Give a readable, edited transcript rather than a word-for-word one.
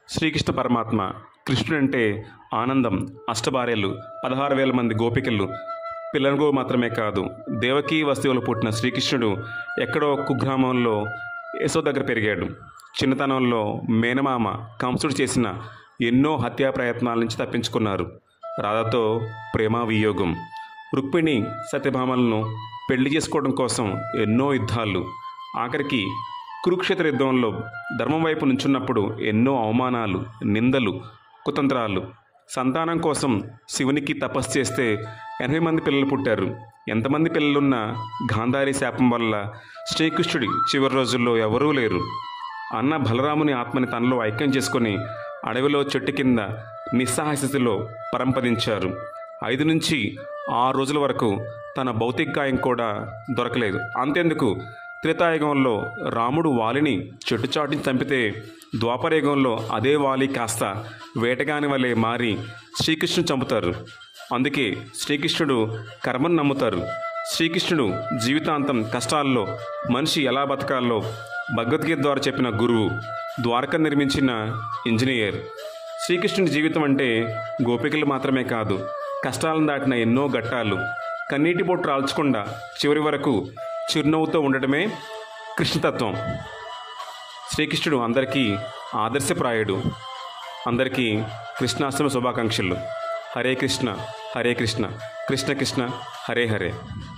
శ్రీకృష్ణ పరమాత్మ కృష్ణుడంటే ఆనందం, అష్టభార్యలు, 16,000 మంది గోపికలు, పిల్లలకు మాత్రమే కాదు. దేవకీ వస్తువులు పుట్టిన శ్రీకృష్ణుడు ఎక్కడో కుగ్రామంలో యశోద దగ్గర పెరిగాడు. చిన్నతనంలో మేనమామ కంసుడు చేసిన ఎన్నో హత్యా ప్రయత్నాల నుంచి తప్పించుకున్నారు. రాధతో ప్రేమ వియోగం, రుక్మిణి సత్యభామలను పెళ్లి చేసుకోవడం కోసం ఎన్నో యుద్ధాలు, ఆఖరికి కురుక్షేత్ర యుద్ధంలో ధర్మం వైపు నుంచున్నప్పుడు ఎన్నో అవమానాలు, నిందలు, కుతంత్రాలు. సంతానం కోసం శివునికి తపస్సు చేస్తే 80 మంది పిల్లలు పుట్టారు. ఎంతమంది పిల్లలున్నా గాంధారి శాపం వల్ల శ్రీకృష్ణుడి చివరి రోజుల్లో ఎవరూ లేరు. అన్న బలరాముని ఆత్మని తనలో ఐక్యం చేసుకొని అడవిలో చెట్టు కింద నిస్సహాయ స్థితిలో పరంపదించారు. 5 నుంచి 6 రోజుల వరకు తన భౌతిక గాయం కూడా దొరకలేదు. అంతేందుకు, త్రేతాయుగంలో రాముడు వాలిని చెట్టు చాటుని చంపితే ద్వాపరయుగంలో అదే వాలి కాస్త వేటగాని వలె మారి శ్రీకృష్ణుడు చంపుతారు. అందుకే శ్రీకృష్ణుడు కర్మను నమ్ముతారు. శ్రీకృష్ణుడు జీవితాంతం కష్టాల్లో మనిషి ఎలా బతకాలో భగవద్గీత ద్వారా చెప్పిన గురువు, ద్వారక నిర్మించిన ఇంజనీర్. శ్రీకృష్ణుడి జీవితం అంటే గోపికలు మాత్రమే కాదు, కష్టాలను దాటిన ఎన్నో ఘట్టాలు. కన్నీటి బొట్టు రాల్చకుండా చివరి వరకు చిరునవ్వుతో ఉండటమే కృష్ణతత్వం. శ్రీకృష్ణుడు అందరికీ ఆదర్శప్రాయుడు. అందరికీ కృష్ణాష్టమి శుభాకాంక్షలు. హరే కృష్ణ, హరే కృష్ణ, కృష్ణ కృష్ణ, హరే హరే.